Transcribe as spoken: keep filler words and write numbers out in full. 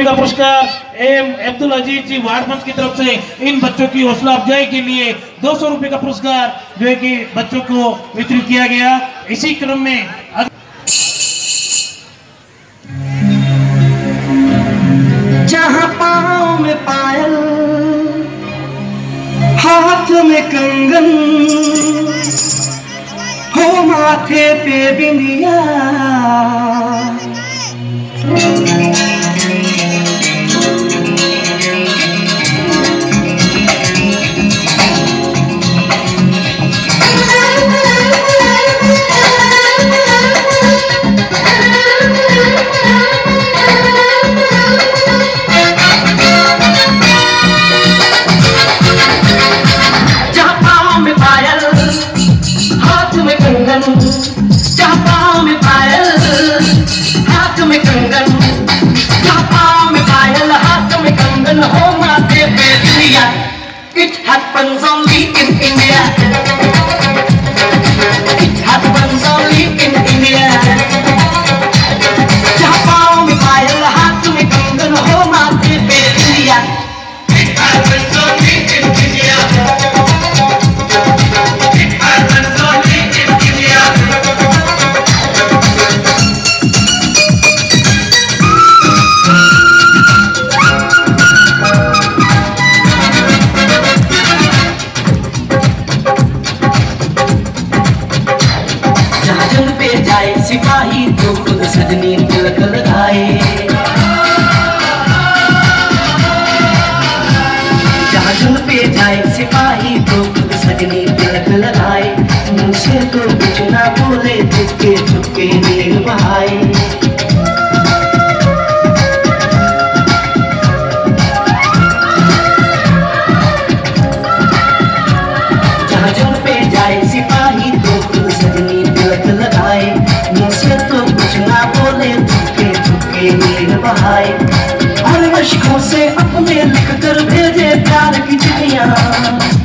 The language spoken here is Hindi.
का पुरस्कार एम अब्दुल अजीज जी वार्ड मंच की तरफ से इन बच्चों की हौसला अफजाई के लिए दो सौ रुपए का पुरस्कार जो है कि बच्चों को वितरित किया गया। इसी क्रम में जहाँ पाँव में पायल, हाथ में कंगन, हो माथे पे बिंदिया, it happens only in India. It happens only in India. जहाँ पाँव में पायल, हाथ में कंगन, हो माथे पे बिंदिया. It happens only in India. It happens only in India. सिपाही तो खुद सजनी तिलक लगाए, जहाँ जुन पे जाए सिपाही तो खुद सजनी तिलक लगाए, मुँह से तो कुछ ना बोले, चुपके चुपके नील बहाए। जहाँ जुन पे जाए सिपाही तो खुद सजनी तिलक लगाए, मुझसे तो कुछ ना बोले, चुपके चुपके नील बहाए, और मशकों से अपने लिख कर भेजे प्यार की चिट्ठियां।